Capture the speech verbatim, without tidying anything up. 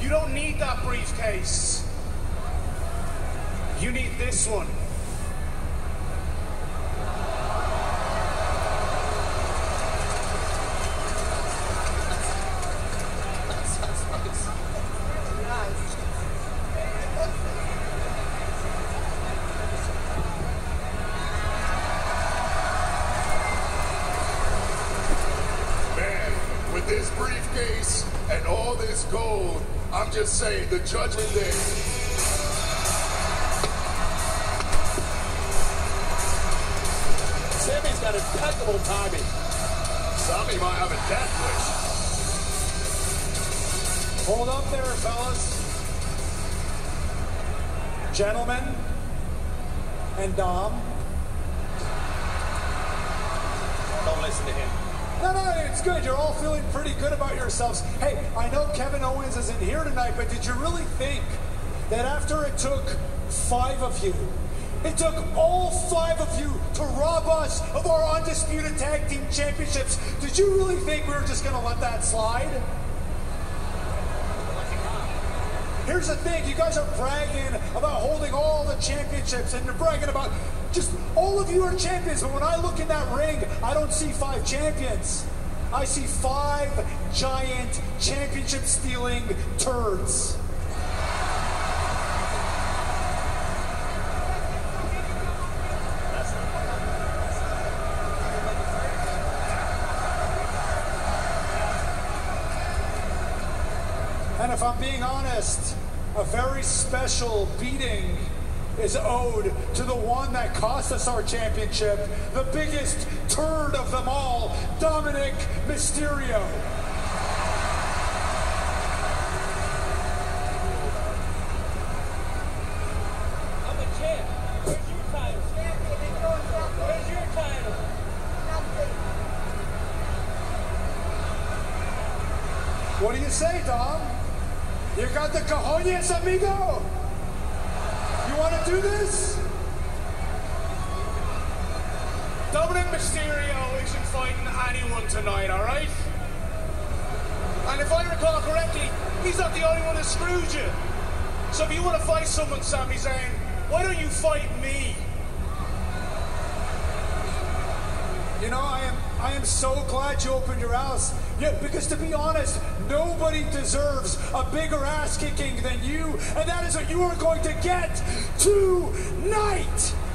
You don't need that briefcase. You need this one. Man, with this briefcase and all this gold, I'm just saying, the Judgment Day. Sami's got impeccable timing. Sami might have a death wish. Hold up there, fellas. Gentlemen and Dom. Don't listen to him. No, no, it's good. You're all feeling pretty good about yourselves. Hey, I know Kevin Owens isn't here tonight, but did you really think that after it took five of you, it took all five of you to rob us of our undisputed tag team championships? Did you really think we were just going to let that slide? Here's the thing, you guys are bragging about holding all the championships, and you're bragging about just all of you are champions, but when I look in that ring, I don't see five champions. I see five giant championship-stealing turds. And if I'm being honest, a very special beating is owed to the one that cost us our championship, the biggest turd of them all, Dominic Mysterio. I'm a champ. Where's your title? Where's your title? What do you say, Dom? You got the cojones, amigo? You want to do this? Dominic Mysterio isn't fighting anyone tonight, all right? And if I recall correctly, he's not the only one that screwed you. So if you want to fight someone, Sami Zayn, why don't you fight me? You know, I am I am so glad you opened your house. Yeah, because to be honest, nobody deserves a bigger ass kicking than you, and that is what you are going to get tonight.